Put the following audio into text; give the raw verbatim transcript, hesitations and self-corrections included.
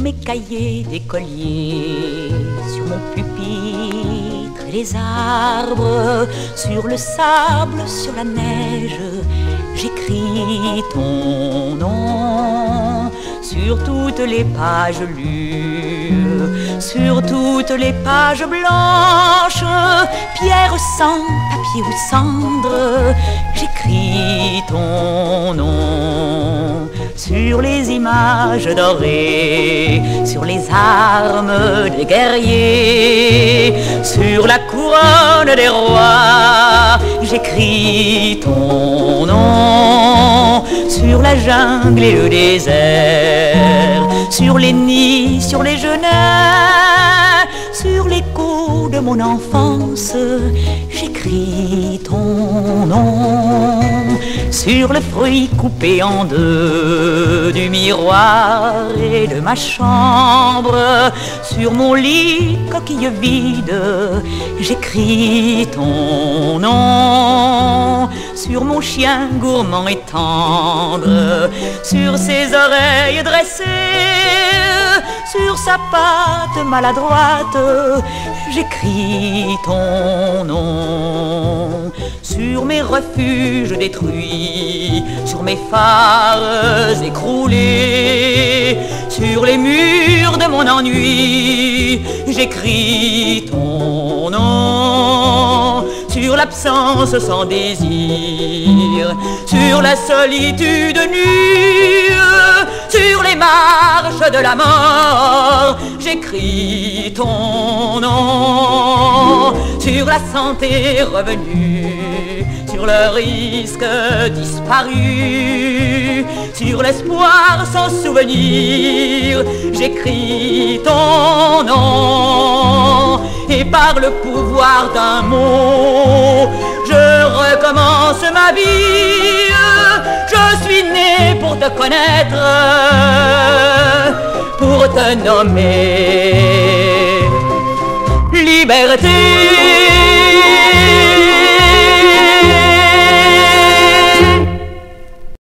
mes cahiers d'écolier, sur mon pupitre et les arbres, sur le sable, sur la neige, j'écris ton nom sur toutes les pages lues, sur toutes les pages blanches, pierre, sang, papier ou cendre, j'écris ton nom sur les images dorées, sur les armes des guerriers, sur la couronne des rois, j'écris ton nom sur la jungle et le désert, sur les nids, sur les genêts, sur l'écho de mon enfance, j'écris ton nom sur le fruit coupé en deux du miroir et de ma chambre, sur mon lit coquille vide, j'écris ton nom sur mon chien gourmand et tendre, sur ses oreilles dressées, sur sa patte maladroite, j'écris ton nom sur mes refuges détruits, sur mes phares écroulés, sur les murs de mon ennui, j'écris ton nom sur l'absence sans désir, sur la solitude nue, sur les marches de la mort, j'écris ton nom sur la santé revenue, sur le risque disparu, sur l'espoir sans souvenir, j'écris ton nom et par le pouvoir d'un mot, je recommence ma vie. Je suis né pour te connaître, pour te nommer liberté.